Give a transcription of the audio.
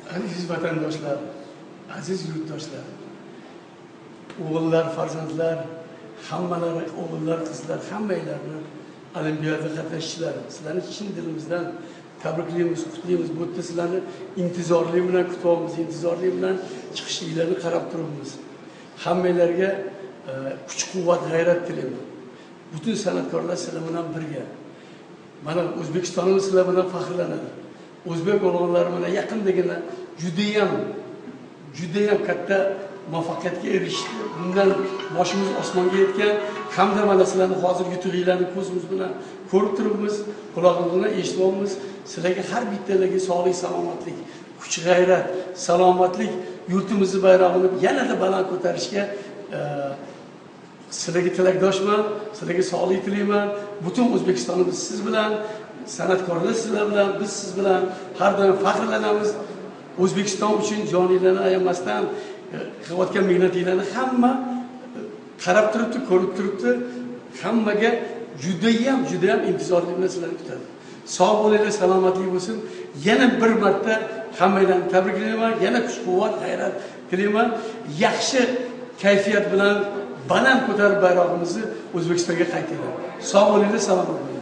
Aziz vatandoshlar, aziz yurtdoshlar, o'g'illar, farzandlar, hammalari, o'g'illar, qizlar, hammanglarni olimpiada qatnashchilari, sizlarni chin dilimizdan tabriklaymiz, qutlaymiz. Bu yerda sizlarni intizorlik bilan kutyapmiz, intizorlik bilan chiqishinglarni qarab turibmiz. Hammanglarga kuch-quvvat, g'ayrat tilayman. Butun san'atkorlar sizlar bilan birga. Mana O'zbekistonimiz sizlar bilan faxrlanadi. O'zbek o'g'illari mana yaqindagina judayam katta muvaffaqiyatga erishdi. Bundan boshimiz osmonga yetgan hamda mana sizlarni hozir yutug'inglarni ko'zimiz bilan ko'rib turibmiz, quloqimiz bilan eshityapmiz. Sizlarga har bittalarga sog'lik, salomatlik, kuch-g'ayrat, salomatlik, yurtimizni bayrog'ini yanada baland ko'tarishga sizlarga tilakdoshman, sizlarga sog'lik tilayman. Butun O'zbekistonimiz siz bilan, san'atkorlar sizlar bilan, biz siz bilan har doim faxrlanamiz. O'zbekiston uchun joninglarni ayamasdan qilayotgan mehnatinglarni hamma qarab turibdi, ko'rib turibdi. Hammaga judayam intizorlik bilan sizlarni kutadi. Sog' bo'linglar, salomatlik bo'lsin. Yana bir marta hammanglarni tabriklayman. Yana kuch-quvvat, g'ayrat tilayman. Yaxshi kayfiyat bilan baland ko'tarib bayrog'imizni O'zbekistonga qaytaringlar. Sog' bo'linglar, salomat bo'ling.